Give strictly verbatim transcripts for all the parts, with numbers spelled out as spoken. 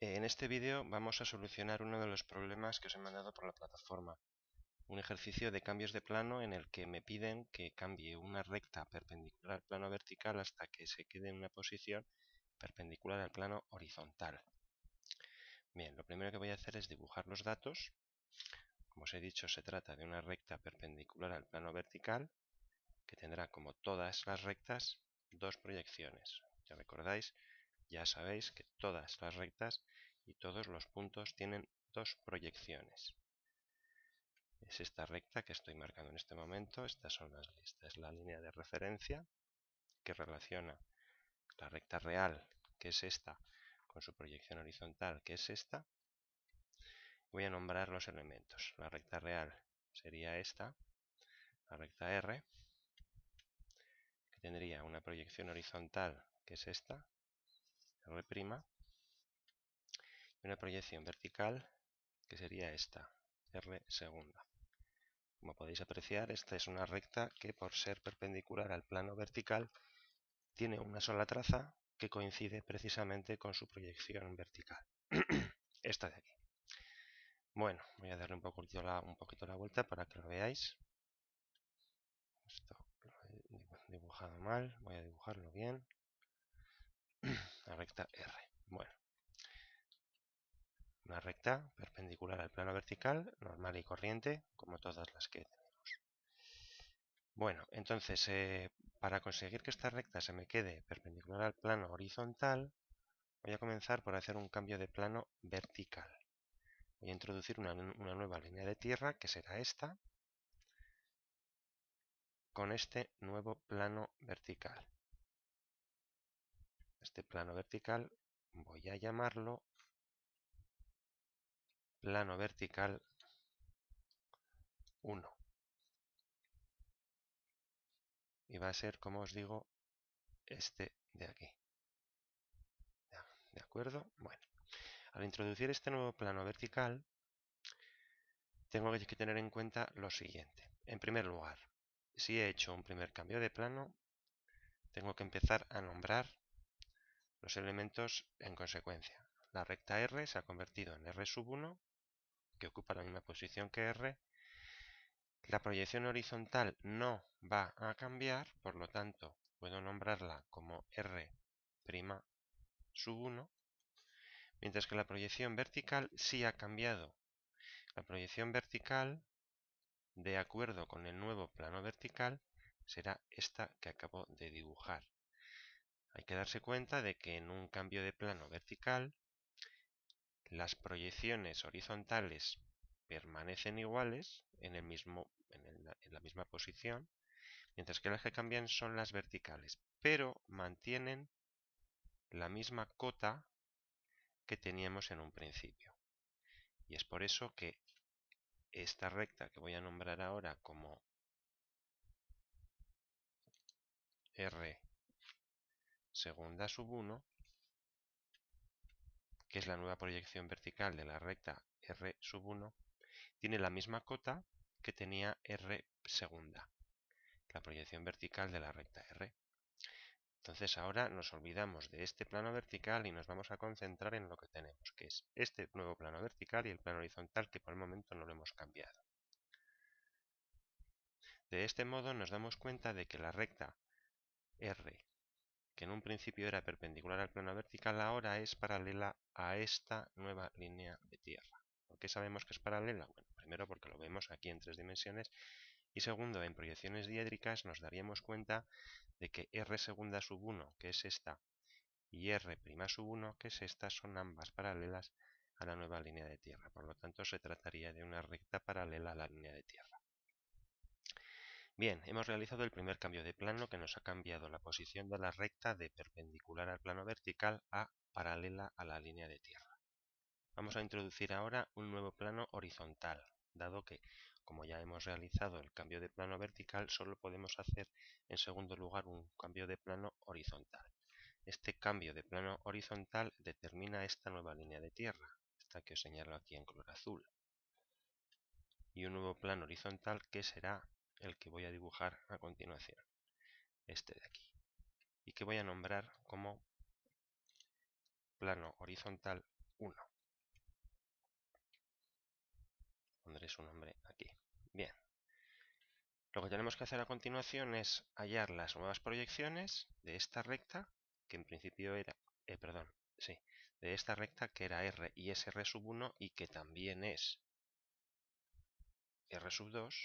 En este vídeo vamos a solucionar uno de los problemas que os he mandado por la plataforma. Un ejercicio de cambios de plano en el que me piden que cambie una recta perpendicular al plano vertical hasta que se quede en una posición perpendicular al plano horizontal. Bien, lo primero que voy a hacer es dibujar los datos. Como os he dicho, se trata de una recta perpendicular al plano vertical que tendrá, como todas las rectas, dos proyecciones. Ya recordáis, ya sabéis que todas las rectas y todos los puntos tienen dos proyecciones. Es esta recta que estoy marcando en este momento. Estas son las, esta es la línea de referencia que relaciona la recta real, que es esta, con su proyección horizontal, que es esta. Voy a nombrar los elementos. La recta real sería esta, la recta R, que tendría una proyección horizontal, que es esta, R', y una proyección vertical, que sería esta, R segunda. Como podéis apreciar, esta es una recta que, por ser perpendicular al plano vertical, tiene una sola traza que coincide precisamente con su proyección vertical. Esta de aquí. Bueno, voy a darle un poquito, la, un poquito la vuelta para que lo veáis. Esto lo he dibujado mal, voy a dibujarlo bien. La recta R. Bueno, una recta perpendicular al plano vertical, normal y corriente, como todas las que tenemos. Bueno, entonces, eh, para conseguir que esta recta se me quede perpendicular al plano horizontal, voy a comenzar por hacer un cambio de plano vertical. Voy a introducir una, una nueva línea de tierra, que será esta, con este nuevo plano vertical. Este plano vertical voy a llamarlo plano vertical uno. Y va a ser, como os digo, este de aquí. ¿De acuerdo? Bueno, al introducir este nuevo plano vertical, tengo que tener en cuenta lo siguiente. En primer lugar, si he hecho un primer cambio de plano, tengo que empezar a nombrar los elementos en consecuencia. La recta R se ha convertido en R sub uno, que ocupa la misma posición que R. La proyección horizontal no va a cambiar, por lo tanto, puedo nombrarla como R' sub uno, mientras que la proyección vertical sí ha cambiado. La proyección vertical, de acuerdo con el nuevo plano vertical, será esta que acabo de dibujar. Hay que darse cuenta de que en un cambio de plano vertical, las proyecciones horizontales permanecen iguales en, el mismo, en, el, en la misma posición, mientras que las que cambian son las verticales, pero mantienen la misma cota que teníamos en un principio. Y es por eso que esta recta que voy a nombrar ahora como R segunda sub uno, que es la nueva proyección vertical de la recta R sub uno, tiene la misma cota que tenía R segunda, la proyección vertical de la recta R. Entonces ahora nos olvidamos de este plano vertical y nos vamos a concentrar en lo que tenemos, que es este nuevo plano vertical y el plano horizontal, que por el momento no lo hemos cambiado. De este modo nos damos cuenta de que la recta R, que en un principio era perpendicular al plano vertical, ahora es paralela a esta nueva línea de tierra. ¿Por qué sabemos que es paralela? Bueno, primero porque lo vemos aquí en tres dimensiones, y segundo, en proyecciones diédricas nos daríamos cuenta de que R segunda sub uno, que es esta, y R' sub uno, que es esta, son ambas paralelas a la nueva línea de tierra. Por lo tanto, se trataría de una recta paralela a la línea de tierra. Bien, hemos realizado el primer cambio de plano, que nos ha cambiado la posición de la recta de perpendicular al plano vertical a paralela a la línea de tierra. Vamos a introducir ahora un nuevo plano horizontal, dado que, como ya hemos realizado el cambio de plano vertical, solo podemos hacer en segundo lugar un cambio de plano horizontal. Este cambio de plano horizontal determina esta nueva línea de tierra, esta que os señalo aquí en color azul, y un nuevo plano horizontal que será el que voy a dibujar a continuación, este de aquí, y que voy a nombrar como plano horizontal uno. Pondré su nombre aquí. Bien. Lo que tenemos que hacer a continuación es hallar las nuevas proyecciones de esta recta, que en principio era, eh, perdón, sí, de esta recta que era R y es R sub uno y que también es R sub dos.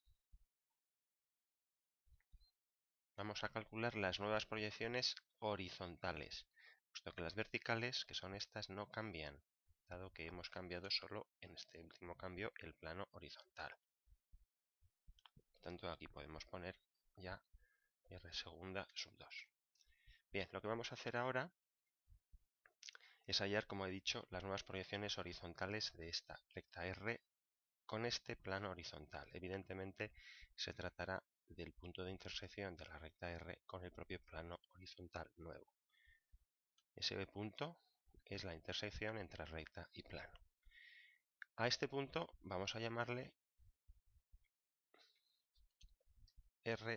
Vamos a calcular las nuevas proyecciones horizontales, puesto que las verticales, que son estas, no cambian, dado que hemos cambiado solo en este último cambio el plano horizontal. Por tanto, aquí podemos poner ya R segunda sub dos. Bien, lo que vamos a hacer ahora es hallar, como he dicho, las nuevas proyecciones horizontales de esta recta R con este plano horizontal. Evidentemente se tratará del punto de intersección de la recta R con el propio plano horizontal nuevo. Ese punto es la intersección entre recta y plano. A este punto vamos a llamarle R'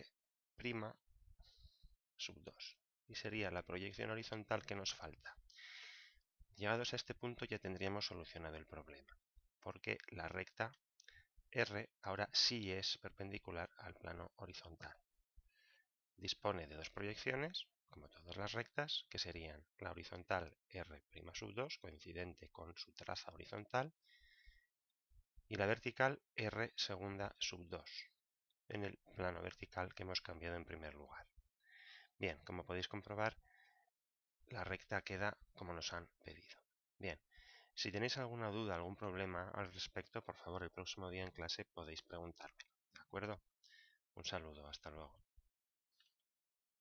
sub dos y sería la proyección horizontal que nos falta. Llegados a este punto ya tendríamos solucionado el problema, porque la recta R ahora sí es perpendicular al plano horizontal. Dispone de dos proyecciones, como todas las rectas, que serían la horizontal R' sub dos, coincidente con su traza horizontal, y la vertical R segunda sub dos, en el plano vertical que hemos cambiado en primer lugar. Bien, como podéis comprobar, la recta queda como nos han pedido. Bien, si tenéis alguna duda, algún problema al respecto, por favor, el próximo día en clase podéis preguntarme. ¿De acuerdo? Un saludo, hasta luego.